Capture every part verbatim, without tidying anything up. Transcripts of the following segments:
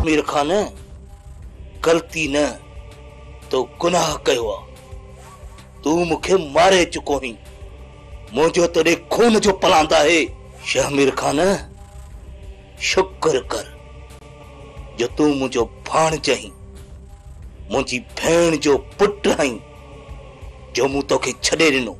शामिर खान गलती न तो गुनाह कयो तू मुखे मारे चुको ही मुझो तेरे खून जो पलांदा है। शामिर खान शुक्र कर जो तू मुझो भाण चही मुझी भेण जो पुट हई जो मु तोखे छड़े दिनो।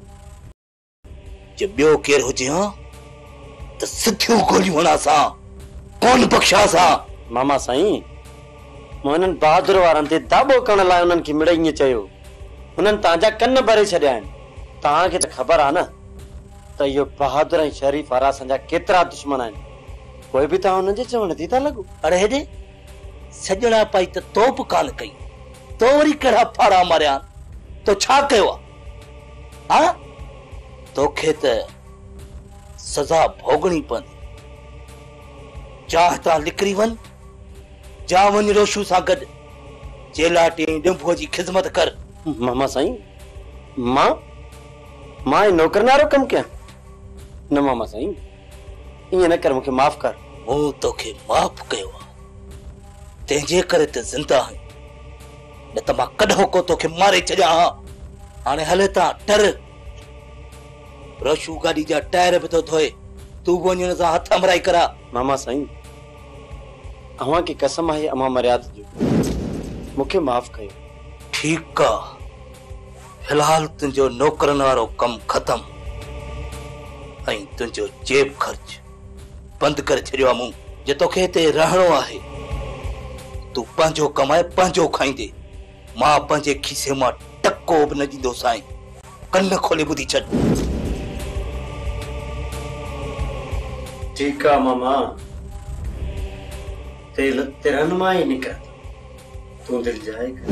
जो बियो केर हुजे हां तो सिथियूं गोलियूं हणा सा कौन बख्शा सा। मामा साईं मोहनन बहादुर वारन ते दाबो करण लाइ उन्हनि खे मिड़ई चयो उन्हनि तव्हांजा कन भरे छॾिया आहिनि। तव्हांखे त ख़बर आहे न त इहो बहादुर ऐं शरीफ वारा असांजा केतिरा दुश्मन आहिनि। कोई बि तव्हां हुननि जे चवण थी था लॻो। अरे हेॾे सजणा पाई त तोप कान कई तो वरी कहिड़ा फाड़ा मारिया तो छा कयो आहे हा तोखे त सज़ा भोगणी पवंदी। चाह तां निकिरी वञ जा वञ रोशू सां गॾु चेलाटी डिंभुअ जी ख़िदमत कर। मामा साईं मां मां नौकरनारो कम कयां न मामा साईं ईअं न कर मूंखे माफ़ कर। मूं तोखे माफ़ कयो आहे तंहिंजे करे त ज़िंदा आहीं न त मां कॾहिं को तोखे मारे छॾियां हा। हाणे हले ता टर रोशू गाॾी जा टायर बि थो धोए तू वञण सां हथ अमराई करा। मामा साईं अव्हां की कसम आहे अमा मर्याद जो मूंखे माफ़ कयो। ठीक आहे फिलहाल तुंहिंजो नौकरनि वारो कम ख़तम ऐं तुंहिंजो जेब ख़र्च बंदि करे छॾियो आहे मूं। जे तोखे हिते रहणो आहे तू पंहिंजो कमाए पंहिंजो खाईंदे मां पंहिंजे खीसे मां टको बि न ॾींदो साईं। कन खोले ॿुधी छॾ। ठीक है मामा तेल तिरनमा ही निकल तू दिल जाएगा।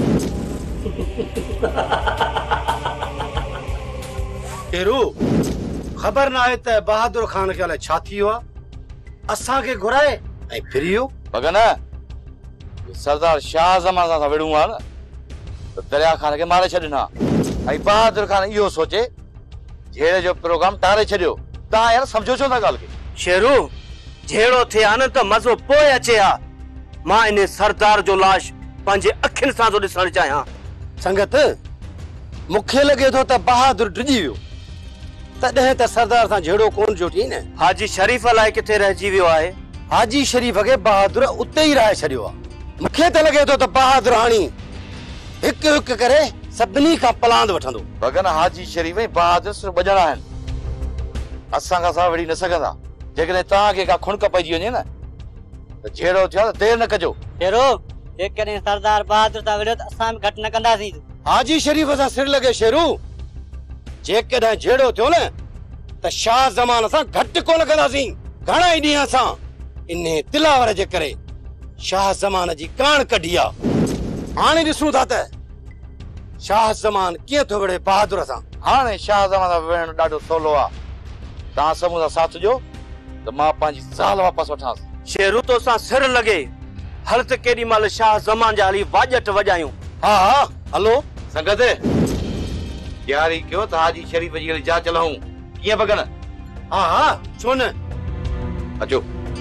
तेरू खबर ना है त बहादुर खान के लाइ छा थी हुआ असा के घुराए ऐं फिरियो भगन सरदार शाह जमान सां विड़ू आहे न त दरिया खान के मारे छॾिना ऐं बहादुर खान इहो सोचे झेड़े जो प्रोग्राम टारे छॾियो। तव्हां यार समझो छो था ॻाल्हि खे। शेरू झेड़ो थे आ न त मज़ो पोइ अचे हा। मां इन सरदार जो लाश पंहिंजे अखियुनि सां थो ॾिसणु चाहियां। संगत मूंखे लॻे थो त बहादुर डिॼी वियो तॾहिं त सरदार सां झेड़ो कोन जो थी न। हाजी शरीफ अलाए किथे रहिजी वियो आहे। हाजी शरीफ खे बहादुर उते ई रहाए छॾियो आहे। मूंखे त लॻे थो त बहादुर हाणी हिकु हिकु करे सभिनी खां पलांद वठंदो। भगन हाजी शरीफ ऐं बहादुर सिर्फ़ ॿ ॼणा आहिनि असां खां सां विड़ी न सघंदा। जेकॾहिं तव्हांखे का खुणक पइजी वञे न त झेड़ो थियो त देरि न कजो। शेरो जेकॾहिं सरदार बहादुर सां विड़ियो त असां बि घटि न कंदासीं। हाजी शरीफ सां सिर लॻे शेरू जेकॾहिं झेड़ो थियो न त शाह ज़मान सां घटि कोन कंदासीं। घणा ई ॾींहं असां इन तिलावर जे करे शाह ज़मान जी कान कढी आहे। हाणे ॾिसूं था त शाह ज़मान कीअं थो विड़े बहादुर सां। हाणे शाह ज़मान सां विड़णु ॾाढो सवलो आहे। तव्हां सभु सां साथ ॾियो त मां पंहिंजी ज़ाल वापसि वठांसि। शेरू तो सां सिर लॻे हल त केॾी महिल शाह ज़मान जा हली वाजट वॼायूं। हा हा हलो संगत तयारी कयो त हाजी शरीफ जी जांच लहूं कीअं भगन। हा हा छो न अचो।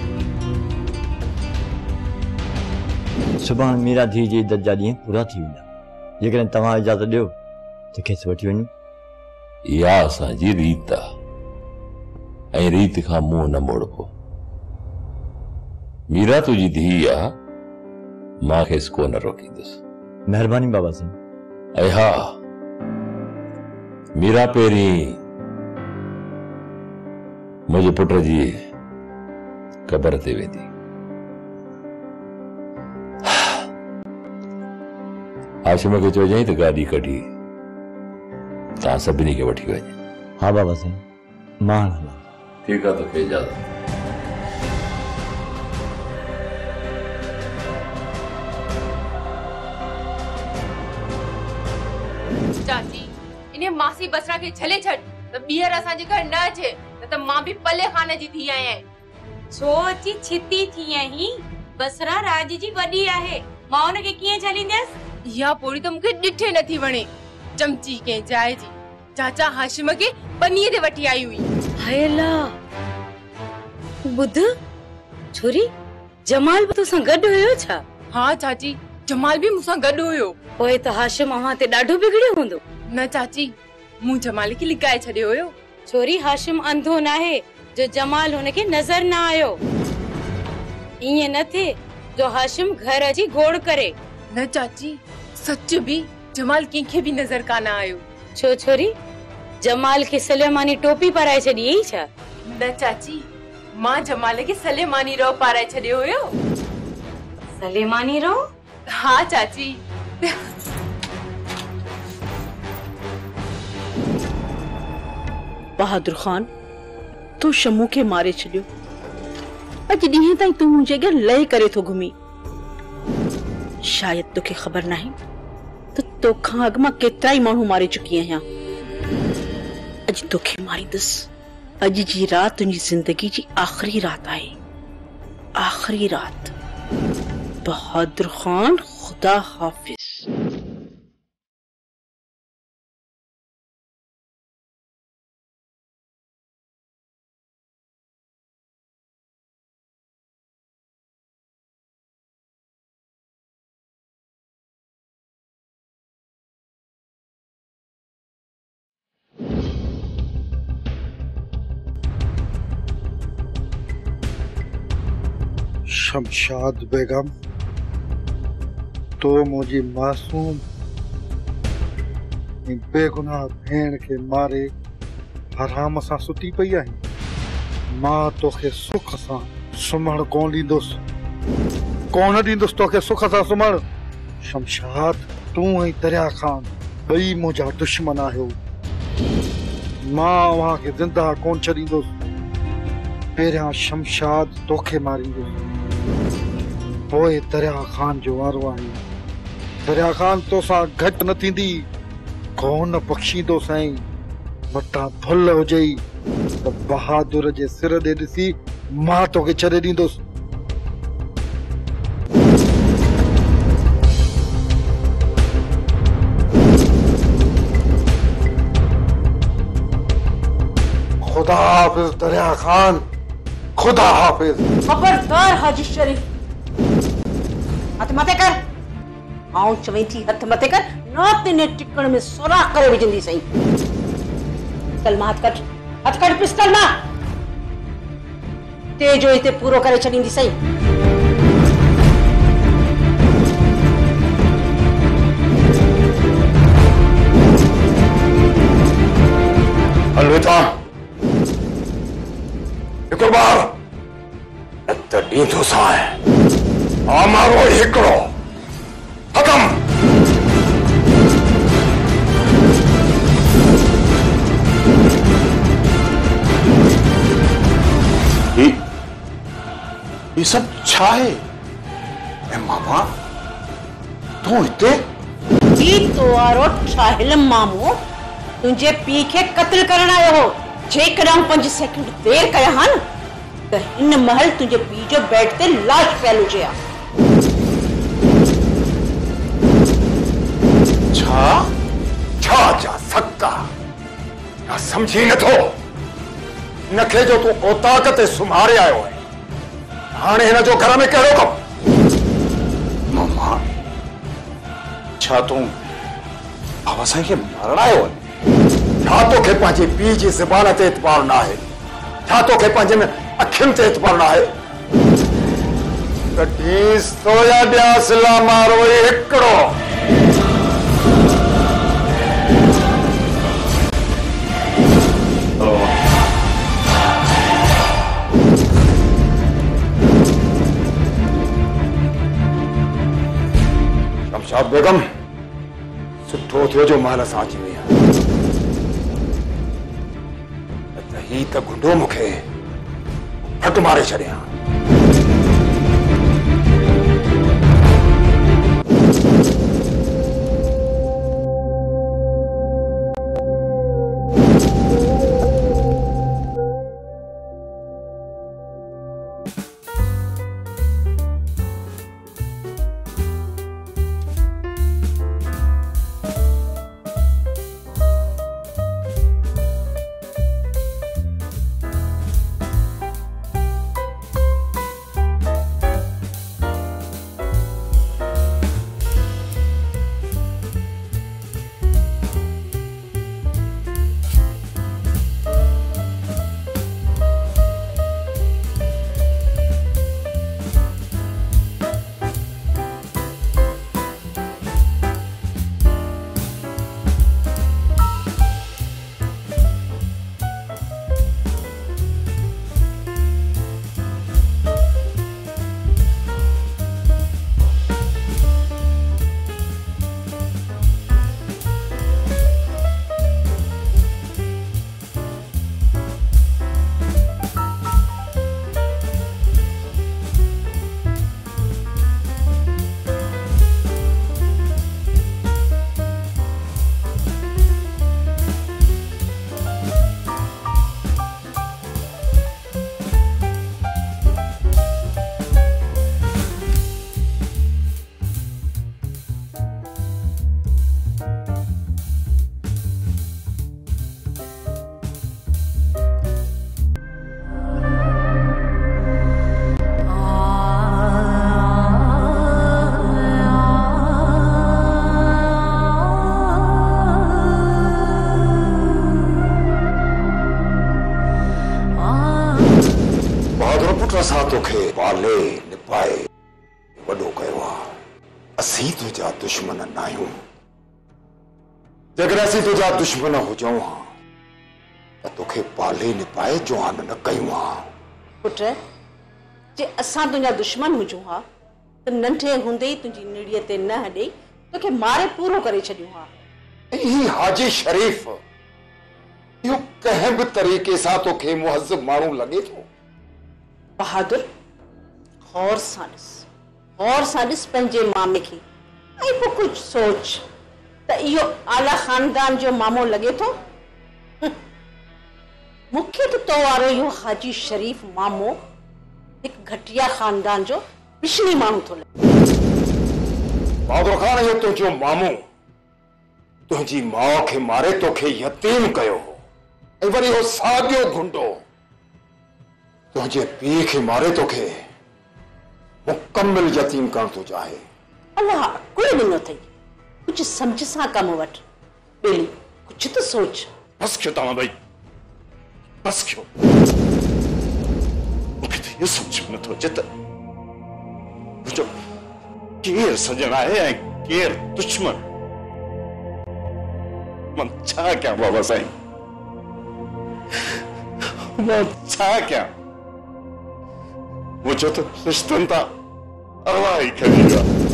सुभाणे मीरा धी जी इज़त जा ॾींहं पूरा थी वेंदा। जेकॾहिं तव्हां इजाज़त ॾियो त खेसि वठी वञूं। इहा असांजी रीत आहे ऐं रीत खां मुंहुं न मोड़बो। मीरा तुंहिंजी धीउ आहे मां खेसि कोन रोकींदुसि। महिरबानी बाबा साईं। ऐं हा मीरा पहिरीं मुंहिंजे पुट जी क़बर ते वेंदी। हाशिम खे चइजांइ त गाॾी कढी तव्हां सभिनी खे वठी वञे। हा बाबा साईं मां हलां। ठीकु आहे तोखे इजाज़त। चाची इन्हें मासी बसरा के छले छड़ त ॿीहर असांजे घर न अचे न त मां बि पले खाने जी थी आहियां। छो अची छिती थी आहीं? बसरा राज जी वॾी आहे मां उनखे कीअं छलींदसि? इहा पोड़ी त मूंखे ॾिठे नथी वणे। चमची के जाए जी चाचा हाशिम के पनीर ते वठी आई हुई। हाय अल्लाह ॿुध छोरी जमाल भी तोसां गॾु हुयो छा? हाँ चाची, जमाल भी मूंसां गॾु हुयो। पोइ त हाशिम अव्हां ते ॾाढो बिगड़ियो हूंदो। न चाची, मूं जमाल खे लिकाए छॾियो हुयो। छोरी हाशिम अंधो न आहे जो जमाल हुनखे नज़र न आयो। ईअं न थिए जो हाशिम घर अची घोड़ करे। न चाची, सच भी जमाल कंहिंखे भी नज़र कान आयो। छो छोरी, जमाल खे सलेमानी टोपी पाराए छॾी हुई छा? न चाची, मां जमाल खे सलेमानी रो पाराए छॾियो हुयो। सलेमानी रो? हाँ चाची। बहादुर खान, तू शमू के मारे छॾियो। अॼु ॾींहं ताईं तू मुंहिंजे अॻियां लही करे थो घुमी। शायद तोखे ख़बर नाहे त तोखां अॻु मां केतिरा ई माण्हू मारे चुकी आहियां। अॼु तोखे मारींदुसि। अॼु जी रात तुंहिंजी ज़िंदगी जी आख़िरी रात आहे, आख़िरी रात। बहादुर खान, खुदा हाफिज। शमशाद बेगम, तो मुझी मासूम बेगुनाह भेण के मारे हराम सां सुती पई आहीं। मां तोखे सुख सां सुम्हण कोन ॾींदुसि, कोन ॾींदुसि तोखे सुख सां सुम्हण। शमशाद, तूं ऐं दरिया खान ॿई मुंहिंजा दुश्मन आहियो। मां अव्हां खे ज़िंदा कोन छॾींदुसि। पहिरियां शमशाद तोखे मारींदुसि, पोइ दरिया खान जो वारो आहे। दरिया खान तोसां घटि न थींदी, कोन बख़्शींदो साईं। वटा भुल हुजई त बहादुर जे सिर ॾे ॾिसी मां तोखे छॾे ॾींदुसि। खुदा हाफिज दरिया खान, खुदा हाफिज। खबरदार हाजी शरीफ, हथ मथे कर। आऊं चवई थी हथ मथे कर, न तिने टिकण में सुराख करे विझंदी सही। पिस्टल मां हथ कट, हथ कट पिस्टल मां। तेजो हिते पूरो करे छॾींदी सही। अलविदा। हिकु बार न त ॾींदो सा आहे। हमारो हिकिड़ो खत्म। ही ये सब छा है? ए मामा, तू हिते? ही तो वारो ठाहिल मामो तुंहिंजे पीउ खे क़त्ल करण आयो हो। जेकॾहिं पंज सेकंड देर कया हा न त हिन महल तुंहिंजे पीउ जो बेड ते लाश पियल हुजे हा। छा छा जा सकता ना समझी नथो। नखे जो तू औताक ते सुम्हारे आयो है, हाणे हिन जो घर में कहिड़ो कमु? मम्मा, छा तूं बाबा साईं खे मारण आयो है? छा तोखे पंहिंजे पीउ जी ज़बान ते एतबार न आहे? छा तोखे पंहिंजे में अखियुनि ते एतबार न आहे? कॾहिं सोया ॾियास ला मारो हिकिड़ो। शमशाद बेगम, सुठो थियो जो महल सां अची वई आहे। त ही त गुंडो मूंखे फट मारे छॾियां। असां तोखे पाले निभाए वॾो कयो आहे। असीं तुंहिंजा दुश्मन न आहियूं। जेकर असीं तुंहिंजा दुश्मन हुजऊं हा त तोखे पाले निभाए जवान न कयूं हा। पुट जे असां तुंहिंजा दुश्मन हुजूं हा त नंढे हूंदे ई तुंहिंजी निड़ीअ ते न हॾे तोखे मारे पूरो करे छॾियूं हा। ही हाजी शरीफ इहो कंहिं बि तरीक़े सां तोखे मुहज़्ज़ब माण्हू लॻे थो? बहादुर गौर सां ॾिस, गौर सां ॾिस पंहिंजे मामे खे ऐं पोइ कुझु सोच त इहो आला ख़ानदान जो मामो लॻे थो। मूंखे त तो वारो इहो हाजी शरीफ मामो हिकु घटिया ख़ानदान जो पिछली माण्हू थो लॻे। बहादुर खान, इहो तुंहिंजो मामो तुंहिंजी माउ खे मारे तोखे यतीम कयो ऐं वरी उहो साॻियो गुंडो तुंहिंजे पीउ खे मारे तोखे मुकम्मल यतीम करण थो चाहे। अलाह कुल ॾिनो अथई, कुझु सम्झ सां कमु वठ। ॿेली कुझु त सोच। बस कयो तव्हां भई, बस कयो। मूंखे त इहो सम्झ में नथो अचे त मुंहिंजो केरु सजण आहे ऐं केरु दुश्मन। मां छा कयां बाबा साईं, मां छा कयां? मुंहिंजो त रिश्तनि तां अरवाह ई खणी वियो आहे।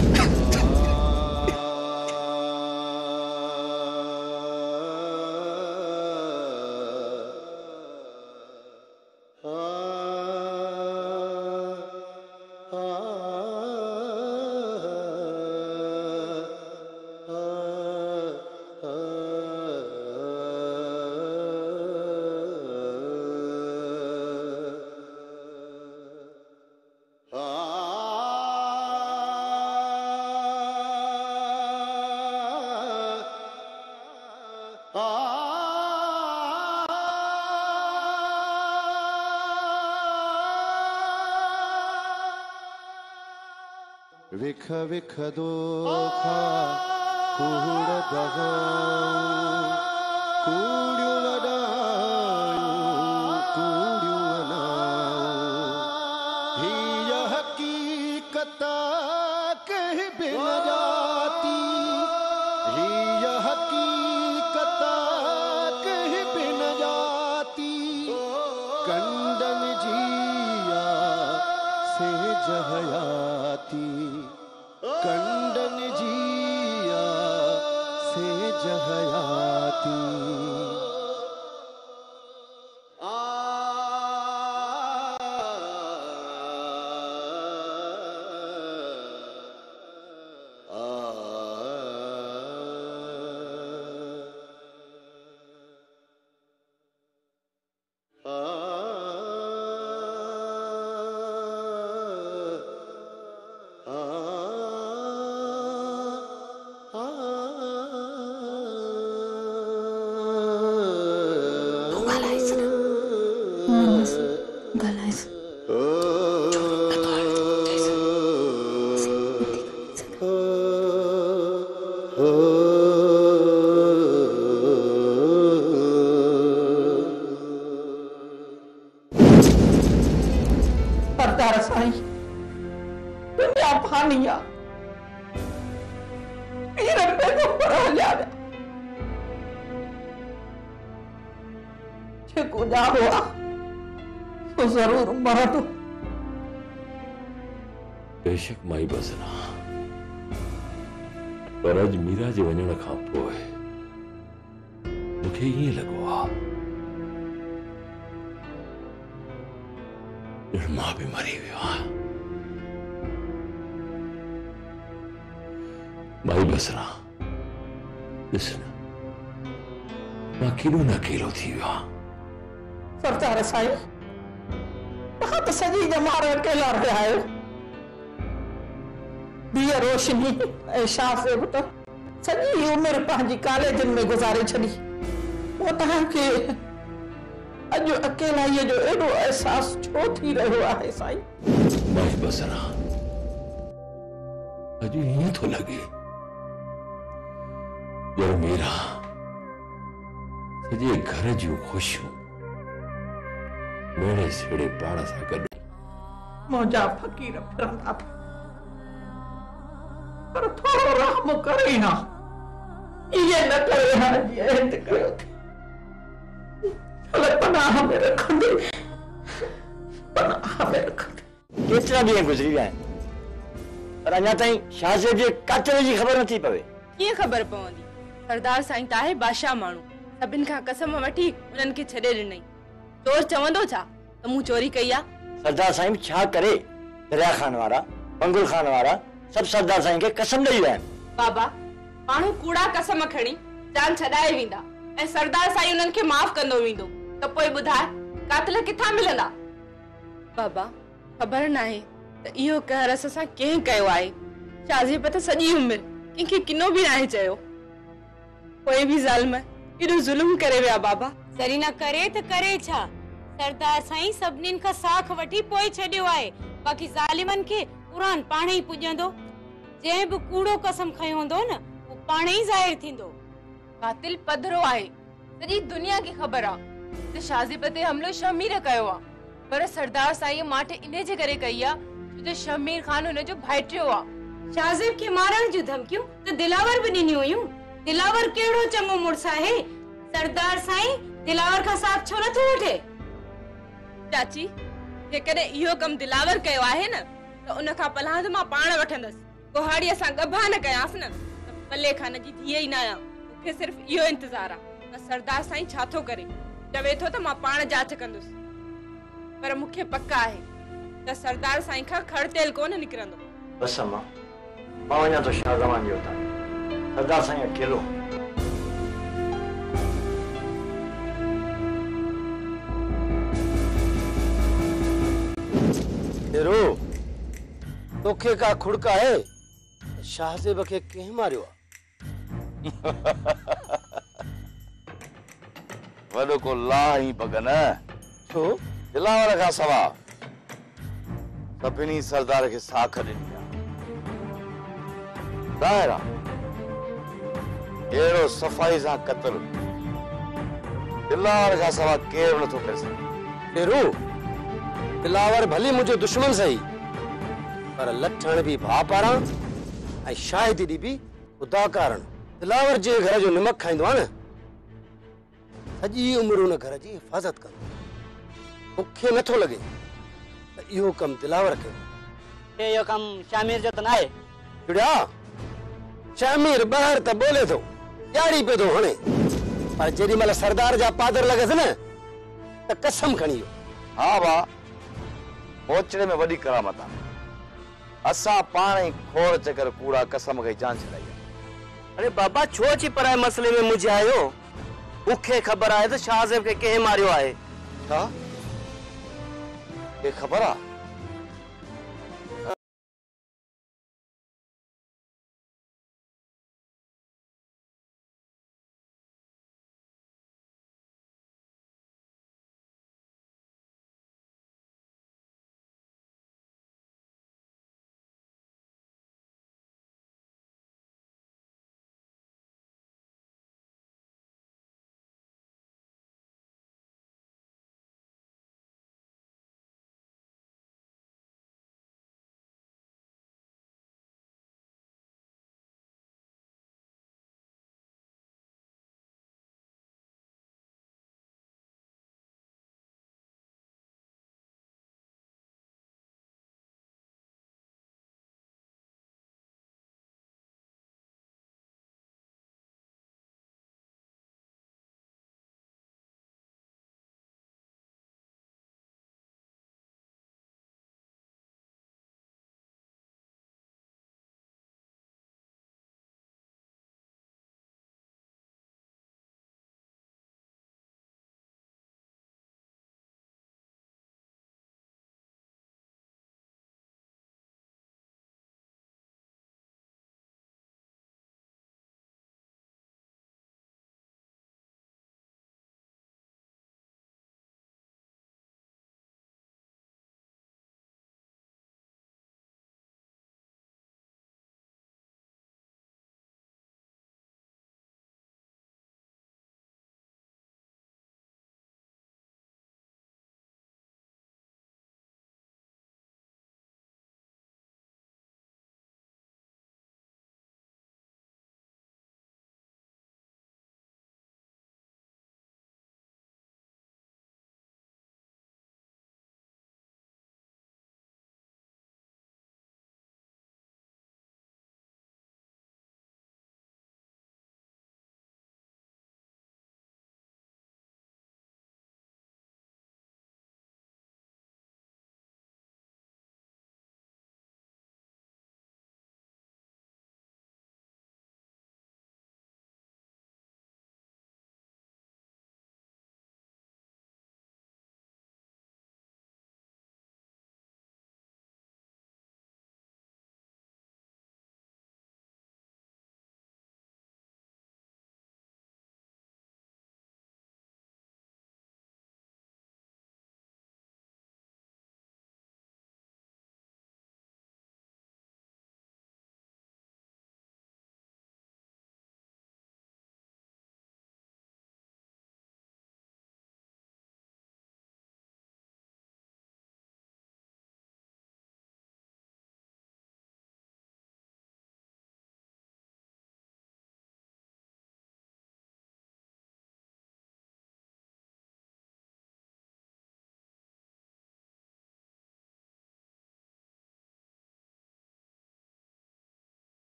विख विख दोखा कूड़ गवाऊं कूड़ियूं वॾायूं कूड़ियूं वनाऊं हीअ हक़ीक़त कंहिं बि न ॼाती हीअ हक़ीक़त कंहिं बि न ॼाती कंडनि जी सेज हयाती कंडन जिया सेज हयाती। सरदार साईं, दुनिया फानी आ, ये रब्बे को परा जावे, जेको ॼाणो आ, तो जरूर मरदो। बेशक माई बसना, पर अॼु मीरा जे वञण खां पोइ मूंखे ईअं लॻो आहे ॼण मां बि मरी वियो आहे। माई बसरा, ॾिस न, मां केॾो न अकेलो थी वियो आहे। सरदार साईं, तव्हां त सॼी जमात अकेला रहिया आहियो। दिया रोशनी ऐं शाह साहिब त सॼी उमिरि पंहिंजी कॉलेजनि में गुज़ारे छॾी। पोइ तव्हांखे अॼु अकेलाईअ जो एॾो अहसासु छो थी रहियो आहे साईं? माई बसरा, अॼु ईअं थो लॻे ॼण मेरा सॼे घर जूं ख़ुशियूं मेरे छेड़े पाण सां गॾु मुंहिंजा फ़क़ीर फिरंदा पर थोरो रहम करे हा इहे न करे हाणे जीअं हित कयो अलाए पनाह में रखंदे पनाह में रखंदे। केतिरा ॾींहं गुज़री विया आहिनि पर अञा ताईं शाहज़ेब जे कातिल जी ख़बर नथी पवे। कीअं ख़बर पवंदी? सरदार साईं त आहे बादशाह माण्हू, सभिनि खां कसम वठी उन्हनि खे छॾे ॾिनई। चोर चवंदो छा त मूं चोरी कई आहे? सरदार साईं छा करे दरिया खान वारा मंगुल खान वारा सभु सरदार साईं खे कसम ॾेई विया आहिनि। बाबा माण्हू कूड़ा कसम खणी जान छॾाए वेंदा ऐं सरदार साईं उन्हनि खे माफ़ कंदो वेंदो त पोइ ॿुधाए कातिल किथां मिलंदा? बाबा ख़बर नाहे त इहो कहर असां कंहिं कयो आहे। शाहज़ेब त सॼी उमिरि कंहिंखे किनो बि नाहे चयो, कोई बि ज़ालिम एॾो ज़ुल्म करे विया। बाबा सरीना करे त करे छा? सरदार साईं सभिनीनि खां साख वठी पोइ छॾियो आहे, बाक़ी ज़ालिमनि खे क़ुरान पाणे ई पुॼंदो। जंहिं बि कूड़ो कसम खयो हूंदो न उहो पाणे ई ज़ाहिर थींदो। कातिल पधरो आहे, सॼी दुनिया खे ख़बर आहे त शाहज़ेब ते हमलो शमीर कयो आहे, पर सरदार साईं माठे इन जे करे कई आहे छो जो शमीर खान हुनजो भाइटियो आहे। शाहज़ेब खे मारण जूं धमकियूं त दिलावर बि ॾिनियूं हुयूं। दिलावर कहिड़ो चङो मुड़स आहे, सरदार साईं दिलावर खां साथ छो नथो वठे? चाची जेकॾहिं इहो कमु दिलावर कयो आहे न त उन खां पलांद मां पाण वठंदसि। कुहाड़ीअ सां गभा न कयांसि न त पल्ले खान जी धीअ ई न आहियां। मूंखे सिर्फ़ इहो इंतज़ारु आहे त सरदार साईं छा थो करे। चवे थो त मां पाण जांच कंदुसि, पर मूंखे पक आहे त सरदार साईं खां खड़ तेल कोन निकिरंदो। बस अम्मा मां वञा थो शाहज़मान जे हुतां, सरदार साईं अकेलो। हेरो तोखे का खुड़का है? शाहज़ेब खे कंहिं मारियो आहे? वॾो को ला ही पगन छो? दिलावर खां सवा सभिनी सरदार खे साख ॾिनी आहे। ज़ाहिर आहे अहिड़ो सफ़ाई सां क़त्ल दिलावर खां सवा केरु नथो करे सघे। हेरो दिलावर भली मुंहिंजो दुश्मन सही, पर लठण बि भाउ पारां ऐं शाहिदी बि ख़ुदा कारण। दिलावर जे घर जो निमक खाईंदो आहे न, सॼी उमिरि हुन घर जी हिफ़ाज़त कंदो। मूंखे नथो लॻे त इहो कमु दिलावर कयो। इहो कमु शामिर जो त न आहे? जुड़िया शामिर ॿाहिरि त ॿोले थो, ॾियारी पियो थो हणे, पर जेॾी महिल सरदार जा पादर लॻसि न त कसम खणी वियो। हा भाउ ओचड़े में वॾी करामत आहे। असां पाण ई खोड़ चकर कूड़ा कसम खे जान छॾाई। अरे बाबा छो अची पराए मसले में मुझायो? मूंखे ख़बर आहे त शाहज़ेब खे कंहिं मारियो आहे। छा? के ख़बर आहे?